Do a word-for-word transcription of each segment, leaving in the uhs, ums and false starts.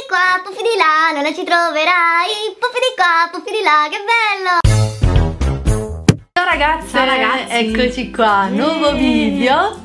qua, puffi di là, non ci troverai. Puffi di qua, puffi di là, che bello! Ciao ragazze, ciao ragazzi, eccoci qua, nuovo video.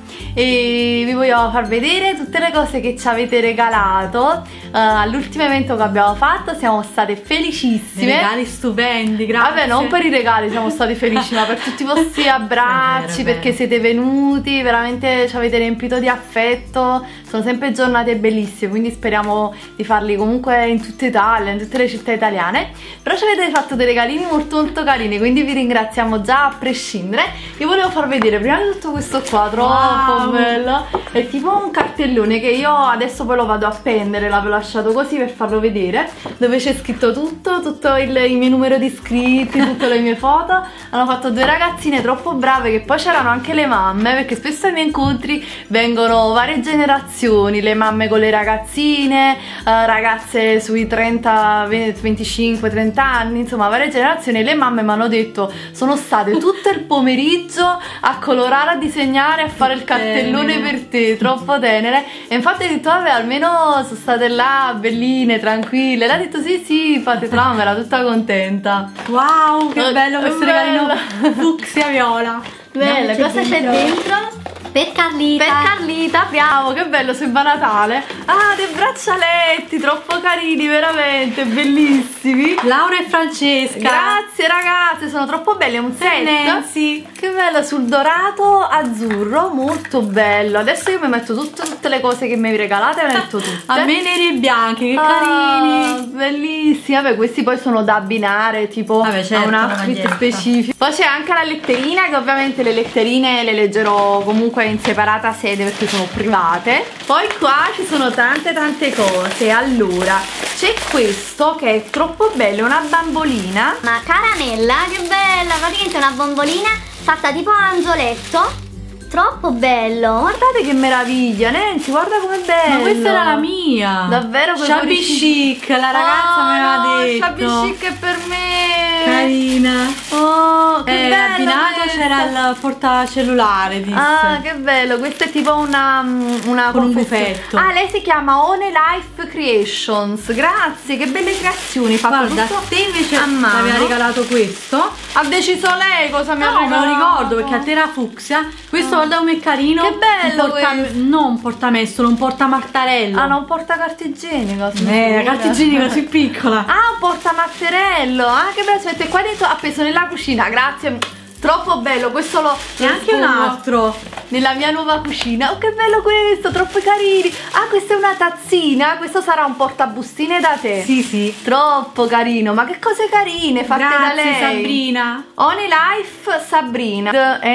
E vi voglio far vedere tutte le cose che ci avete regalato uh, all'ultimo evento che abbiamo fatto. Siamo state felicissime. Dei regali stupendi, grazie. Vabbè, non per i regali siamo stati felici, ma per tutti i vostri abbracci, vero, perché siete venuti, veramente ci avete riempito di affetto. Sono sempre giornate bellissime, quindi speriamo di farli comunque in tutta Italia, in tutte le città italiane. Però ci avete fatto dei regalini molto molto carini, quindi vi ringraziamo già a prescindere. Io volevo far vedere prima di tutto questo qua, troppo wow, bello. È tipo un cartellone che io adesso poi lo vado a appendere, l'avevo lasciato così per farlo vedere, dove c'è scritto tutto, tutto il, il mio numero di iscritti, tutte le mie foto. Hanno fatto due ragazzine troppo brave, che poi c'erano anche le mamme, perché spesso ai miei incontri vengono varie generazioni, le mamme con le ragazzine, uh, ragazze sui trenta, venticinque, trenta anni, insomma varie generazioni. Le mamme mi hanno detto sono state tutto il pomeriggio a colorare, a disegnare, a fare il cartellone per te, troppo tenere. E infatti ho detto vabbè, almeno sono state là belline, tranquille. L'ha detto sì sì, infatti tra l'altro era tutta contenta. Wow, che bello questo regalino fucsia viola. Bella, cosa c'è dentro? Per Carlita. Per Carlita, apriamo, che bello, sembra Natale. Ah, dei braccialetti, troppo carini, veramente, bellissimi. Laura e Francesca. Grazie ragazze, sono troppo belli, è un set. Nancy. Che bello, sul dorato azzurro, molto bello. Adesso io mi metto tutto, tutte le cose che mi hai regalate, me le metto tutte. A me neri e bianchi, che ah, carini. Bellissimi, vabbè, questi poi sono da abbinare, tipo vabbè, certo, a un outfit specifico. Poi c'è anche la letterina, che ovviamente le letterine le leggerò comunque in separata sede perché sono private. Poi qua ci sono tante tante cose. Allora c'è questo che è troppo bello, è una bambolina, ma caramella, che bella, praticamente una bombolina fatta tipo angioletto. Troppo bello. Guardate che meraviglia, Nancy, guarda com'è bello. Ma questa era la mia. Davvero? Shabby chic, la ragazza oh, me l'ha no, detto. Shabby chic è per me. Carina. Oh, che eh, bello. Abbinato c'era il portacellulare, disse. Ah, che bello. Questa è tipo una, una con un buffetto. Ah, lei si chiama One Life Creations. Grazie, che belle creazioni. Fatto guarda, tutto te invece a mano. mi aveva regalato questo. Ha deciso lei cosa mi no, ha regalato. me lo ricordo perché a te era fucsia. Questo guarda come è carino. Che bello, un porta, non un portamestolo, un portamattarello. Ah, non porta carta igienica. Eh, la carta igienica così piccola. Ah, un portamatterello. Ah, che bello, si mette qua dentro, appeso nella cucina. Grazie. Troppo bello, questo lo e anche un altro nella mia nuova cucina. Oh, che bello questo, troppo carini. Ah, questa è una tazzina. Questo sarà un portabustine da te. Sì, sì. Troppo carino. Ma che cose carine fatte grazie, da lei. Sabrina. Only Life Sabrina.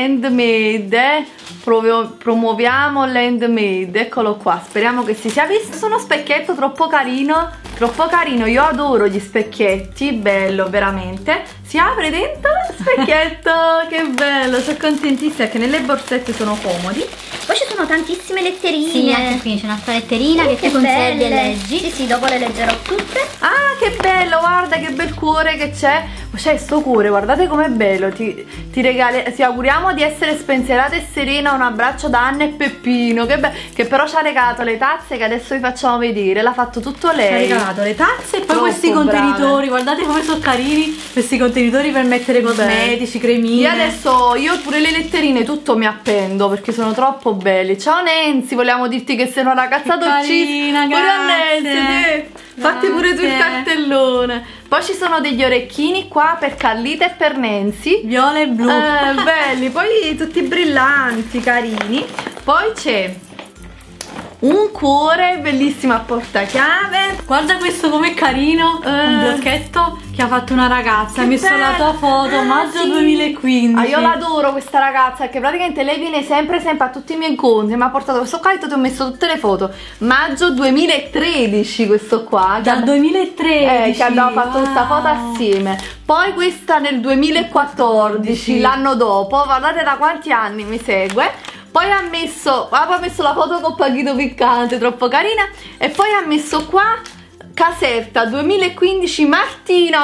Handmade. Provo, promuoviamo l'handmade. Eccolo qua. Speriamo che si sia visto. Sono specchietto troppo carino. Troppo carino. Io adoro gli specchietti. Bello, veramente. Si apre dentro lo specchietto. Che bello. Sono contentissima che nelle borsette sono comodi. Poi ci sono tantissime letterine. Sì, anche qui c'è un'altra letterina oh, che, che ti conservi e leggi. Sì, sì, dopo le leggerò tutte. Ah, che bello, guarda che bel cuore che c'è. C'è sto cuore, guardate com'è bello. Ti, ti regale, ti auguriamo di essere spensierata e serena. Un abbraccio da Anna e Peppino. Che bello. Che però ci ha regalato le tazze che adesso vi facciamo vedere. L'ha fatto tutto lei. Ci ha regalato le tazze e poi troppo questi contenitori. brave. Guardate come sono carini questi contenitori per mettere cosmetici, cremine. Io adesso, io pure le letterine tutto mi appendo perché sono troppo belli. Ciao Nancy, vogliamo dirti che sei una ragazza dolcissima. Pure a Nancy, fatti pure tu il cartellone. Poi ci sono degli orecchini qua per Carlita e per Nancy, viola e blu, eh, belli, poi tutti brillanti, carini. Poi c'è un cuore bellissimo a portachiave. Guarda questo com'è carino, eh. un blocchetto che ha fatto una ragazza. Ha messo bello. La tua foto, ah, maggio sì. duemilaquindici. Ah, io l'adoro questa ragazza, perché praticamente lei viene sempre sempre a tutti i miei incontri. Mi ha portato questo qua e ti ho messo tutte le foto. Maggio duemilatredici questo qua. Dal duemilatredici. Eh, che abbiamo fatto wow. questa foto assieme. Poi questa nel duemilaquattordici, l'anno dopo. Guardate da quanti anni mi segue. Poi ha messo, ah, poi ha messo la foto con Paghito Piccante, troppo carina. E poi ha messo qua Caserta duemilaquindici Martino.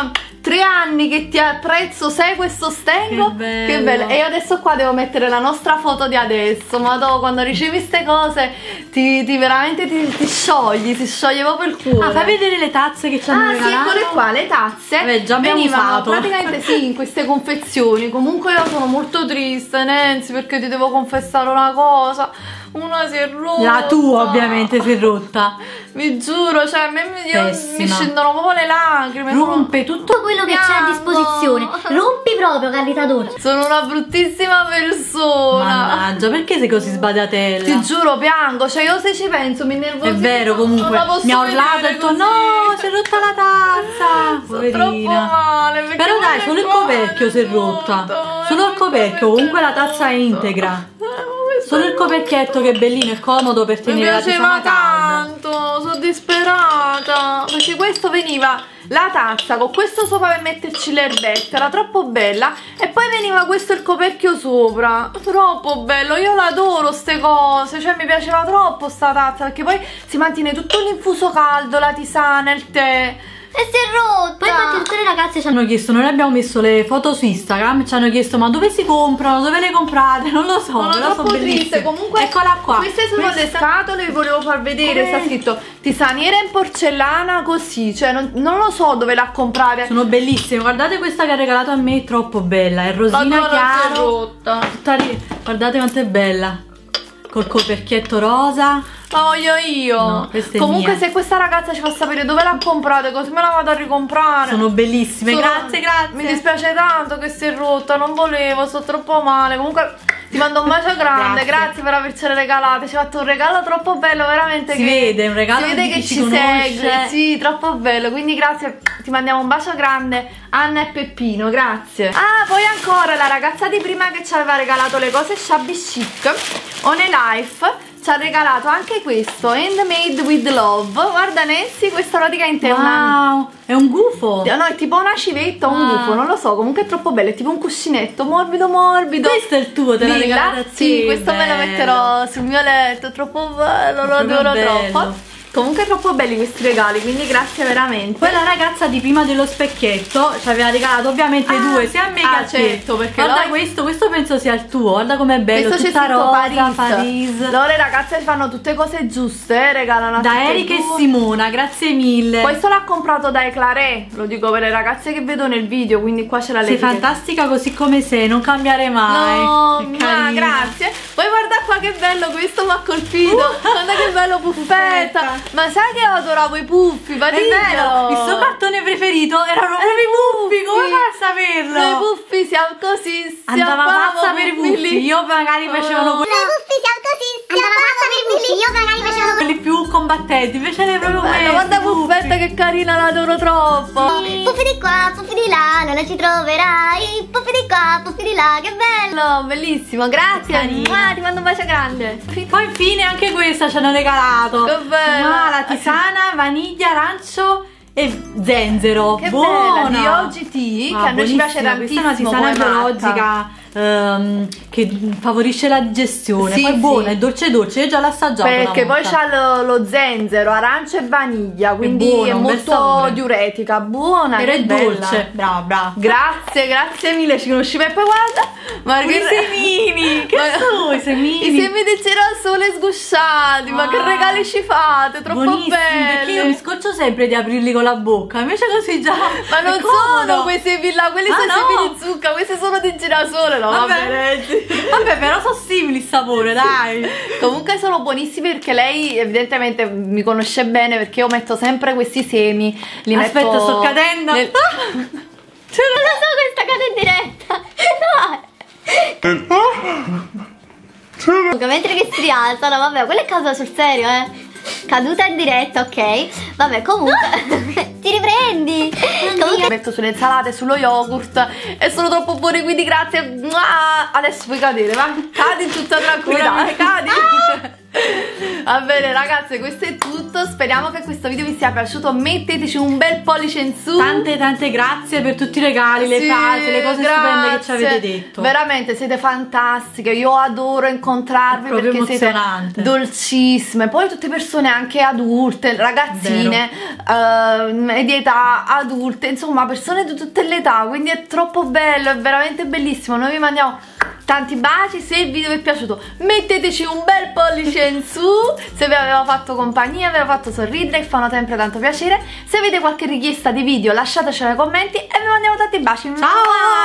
tre anni che ti apprezzo, segui e sostengo. Che bello. Che bello. E io adesso qua devo mettere la nostra foto di adesso. Ma tu quando ricevi queste cose ti, ti veramente ti, ti sciogli, ti scioglie proprio il cuore. Ah, fai vedere le tazze che ci hanno Ah sì, regalato. eccole qua, le tazze. Vabbè, già abbiamo venivano usato. praticamente sì, in queste confezioni. Comunque io sono molto triste, Nancy, perché ti devo confessare una cosa. Una si è rotta. La tua ovviamente si è rotta. Vi giuro, cioè a me mi, io- mi Pessima. scendono proprio le lacrime. sono- Rompe tutto. Tutto quello che c'è a Piango. disposizione. Rompi proprio, Carlita dolce. Sono una bruttissima persona. Mannaggia, perché sei così sbadatella? Ti giuro, piango. Cioè, io se ci penso mi innervosisco. È vero, Non comunque la posso mi ha urlato e ha vedere detto così. no, si è rotta la tazza. Sono troppo Poverina. male. perché Però dai, quelle solo il cose coperchio si è rotta. Solo il coperchio, comunque la tazza è integra. Solo il coperchietto che è bellino e comodo per Mi tenere la piaceva tisana calda. tanto, sono disperata. Perché questo veniva la tazza con questo sopra per metterci l'erbetta, era troppo bella. E poi veniva questo il coperchio sopra. Troppo bello, io l'adoro ste cose. Cioè mi piaceva troppo sta tazza, perché poi si mantiene tutto l'infuso caldo, la tisana, il tè. E si è rotta. Poi infatti tutte le ragazze ci Ci hanno chiesto, noi abbiamo messo le foto su Instagram, ci hanno chiesto ma dove si comprano, dove le comprate, non lo so, Sono però troppo sono triste. bellissime. Comunque eccola qua. queste sono le scatole, vi volevo far vedere. Come? Sta scritto tisaniera in porcellana così. Cioè non, non lo so dove la comprare. Sono bellissime, guardate questa che ha regalato a me, è troppo bella, è La rosina tua si è chiaro, rotta. tutta ri- guardate quanto è bella, col coperchietto rosa. La voglio io. No, questa è Comunque mia. se questa ragazza ci fa sapere dove l'ha comprate, così me la vado a ricomprare. Sono bellissime, Sono- grazie, grazie. Mi dispiace tanto che si è rotta, non volevo, sto troppo male. Comunque ti mando un bacio grande, Grazie. grazie, per avercele regalate. Ci hai fatto un regalo troppo bello, veramente. Si che vede, un regalo Si vede di che chi ci ci conosce. segue. Sì, troppo bello. Quindi grazie, ti mandiamo un bacio grande, Anna e Peppino, grazie. Ah, poi ancora la ragazza di prima che ci aveva regalato le cose Shabby Chic, One Life, ci ha regalato anche questo, Handmade with Love. Guarda Nancy, questa praticamente è una... Wow, è un gufo. No, è tipo una civetta o un Ah. gufo, non lo so, comunque è troppo bello, è tipo un cuscinetto morbido morbido. Questo è il tuo, te l'ha Lilla? regalato a te. Sì, questo me lo bello. metterò sul mio letto, è troppo bello, lo Proprio adoro bello. troppo. Comunque troppo belli questi regali, quindi grazie veramente. Poi la ragazza di prima dello specchietto ci aveva regalato ovviamente Ah, due, sia a me che ah, a te. certo, perché guarda loro- questo, questo penso sia il tuo, guarda com'è bello, Questo c'è tutta scritto rosa, Paris. Paris. Loro le ragazze fanno tutte cose giuste, eh, regalano a Da tutte e Erika e due. Simona, grazie mille. Questo l'ha comprato da Eclairé, lo dico per le ragazze che vedo nel video, quindi qua c'è la Sei l'etichetta. fantastica così come sei, non cambiare mai. No, Che ma carina. grazie. Poi guarda qua che bello, questo mi ha colpito. Guarda che bello puffetta. puffetta. Ma sai che io adoravo i puffi, È Vadiglielo. vero, il suo cartone preferito erano proprio i puffi, come fai a saperlo? Noi puffi siamo così, Andava siamo pazza per i puffi, io magari facevano Oh. quelli, Andava pazza per i puffi, io magari facevo quelli più combattenti, invece lei è proprio Bello, questo. guarda i puffi. puffetta che carina, l'adoro troppo. puffi di qua, puffi di là, non la ci troverai. Puffi di qua, puffi di là, che bello. Bello, bellissimo, grazie. Carina. Mua, ti mando un bacio grande. Poi infine anche questa ci hanno regalato. Che bella. Ma la tisana, vaniglia, arancio e zenzero. Che buona. bella, di O G T, Ah, che a noi ci piace buonissima. tantissimo. Questa è una tisana come marca. biologica ehm, che favorisce la digestione. Sì, poi è buona, sì. è dolce dolce, io già l'ho assaggiata. Perché una poi volta. c'ha lo, lo zenzero, arancia e vaniglia, quindi buono, è un bel molto sapore. diuretica, buona. Però che è bella. dolce. Brava, brava. Grazie, grazie mille, ci conosciamo. E poi guarda, ma I che semini, che ma- sono i semini? I semi di girasole sgusciati, ma che Ah. regali ci fate? Troppo Buonissimi, perché belli. io mi scoccio sempre di aprirli con la bocca, invece così già. Ma non è comodo. sono quei semi là, quelli Ah, sono no? semi di zucca, questi sono di girasole, no? Vabbè. Vabbè, Reggi. Vabbè, però sono simili il sapore, dai. Comunque sono buonissimi perché lei evidentemente mi conosce bene, perché io metto sempre questi semi. Li Aspetta, metto sto cadendo. nel- Cioè, non lo so, questa cade in diretta. No. Mentre che si rialzano, vabbè, quella è caduta sul serio, eh. Caduta in diretta, ok. Vabbè, comunque. Ti riprendi. Comunque. Li metto sulle insalate, sullo yogurt e sono troppo buoni, quindi grazie. Mua! Adesso puoi cadere, va? Cadi in tutta tranquillità, Ora mi- cadi. Va bene ragazze, questo è tutto. Speriamo che questo video vi sia piaciuto. Metteteci un bel pollice in su. Tante tante grazie per tutti i regali, le Sì, frasi, le cose stupende che ci grazie. avete detto. Veramente siete fantastiche. Io adoro incontrarvi È proprio perché siete emozionante. dolcissime. Poi tutte persone anche adulte, ragazzine, uh, media età, adulte, insomma persone di tutte le età, quindi è troppo bello, è veramente bellissimo. Noi vi mandiamo tanti baci. Se il video vi è piaciuto metteteci un bel pollice in su, se vi aveva fatto compagnia, vi aveva fatto sorridere, che fanno sempre tanto piacere. Se avete qualche richiesta di video lasciatecela nei commenti e vi mandiamo tanti baci. Ciao!